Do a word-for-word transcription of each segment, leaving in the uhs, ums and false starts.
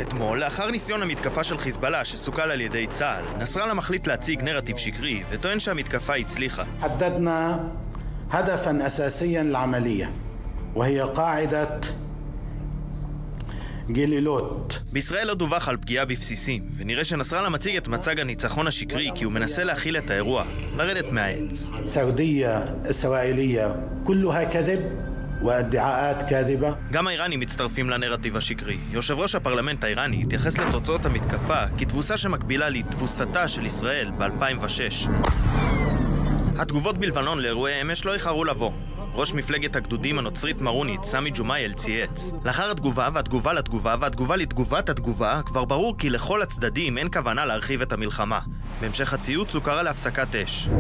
אתמול, לאחר ניסיון המתקפה של חיזבאללה שסוכל על ידי צה"ל, נסראללה מחליט להציג נרטיב שקרי וטוען שהמתקפה הצליחה. حددنا هدفا أساسيا للعملية وهي قاعدة גלילות. בישראל לא דווח על פגיעה בבסיסים, ונראה שנסראללה מציג את מצג הניצחון השקרי כי הוא מנסה להכיל את האירוע, לרדת מהעץ. סעודיה, ישראליה, כולها כذب והדעות כذבה. גם האיראנים מצטרפים לנרטיב השקרי. יושב ראש הפרלמנט האיראני התייחס לתוצאות המתקפה כתבוסה שמקבילה לתבוסתה של ישראל ב-אלפיים ושש. התגובות בלבנון לאירועי אמש לא איחרו לבוא. ראש מפלגת הגדודים הנוצרית מרונית, סמי ג'ומאייל, צייץ: לאחר התגובה והתגובה לתגובה והתגובה לתגובת התגובה, כבר ברור כי לכל הצדדים אין כוונה להרחיב את המלחמה. בהמשך הציוץ הוא קרא להפסקת אש.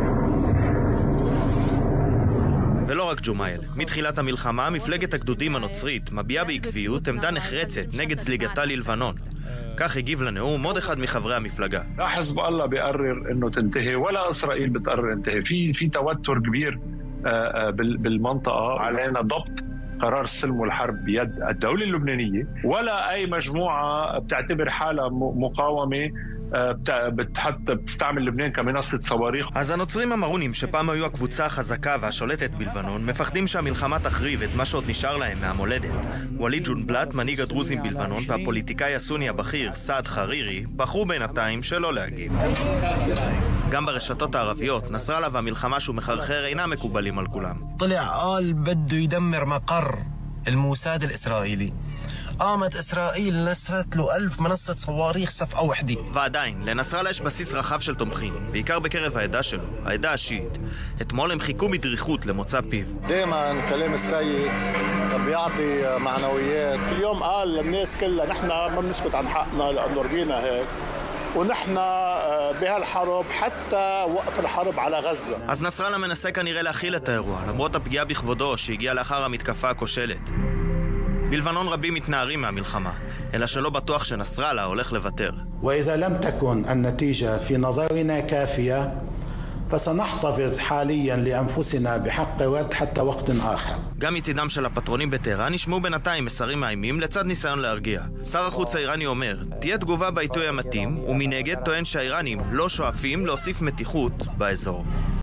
ולא רק ג'ומאייל. מתחילת המלחמה, מפלגת הגדודים הנוצרית מביעה בעקביות עמדה נחרצת נגד זליגתה ללבנון. כך הגיב לנאום עוד אחד מחברי המפלגה. لا حزب الله بيقرر انه تنتهي ولا اسرائيل بتقرر تنتهي في في توتر كبير بالمنطقه. علينا ضبط قرار السلم والحرب بيد الدوله اللبنانيه ولا اي مجموعه بتعتبر حالها مقاومه بتحط بتستعمل لبنان كمنصة صواريخ. אז הנוצרים המרונים שפעם היו הקבוצה החזקה והשולטת בלבנון מפחדים שהמלחמה תחריב את מה שעוד נשאר להם מהמולדת. וליד ג'ונבלט, מנהיג הדרוזים בלבנון, והפוליטיקאי הסוני הבכיר סעד חרירי בחרו בינתיים שלא להגיב. גם ברשתות הערביות, נסראללה והמלחמה שהוא מחרחר אינם מקובלים על כולם. طلع قال بده يدمر مقر الموساد الإسرائيلي. قامت إسرائيل نسفت له ألف منصة صواريخ صفقة وحدة. ועדיין, לנסראללה יש בסיס רחב של תומכים, בעיקר בקרב העדה שלו, העדה השיעית. אתמול הם חיכו בדריכות למוצא פיו. دائما كلام السيد بيعطي معنويات. اليوم قال للناس كلها نحن ما بنسكت عن حقنا لأنه رجينا هيك. ونحن بهالحرب حتى وقف الحرب على غزة. אז נסראללה מנסה כנראה להכיל את האירוע, למרות הפגיעה בכבודו שהגיעה לאחר המתקפה הכושלת. בלבנון רבים מתנערים מהמלחמה, אלא שלא בטוח שנסראללה הולך לוותר. ואיזה لم تكن النتيجة في نظرنا كافية فسنحتفظ حاليا لأنفسنا بحق ود حتى وقت آخر. גם מצידם של הפטרונים בטהרן נשמעו בינתיים מסרים מאיימים לצד ניסיון להרגיע. שר החוץ האיראני אומר, תהיה תגובה בעיתוי המתאים, ומנגד טוען שהאיראנים לא שואפים להוסיף מתיחות באזור.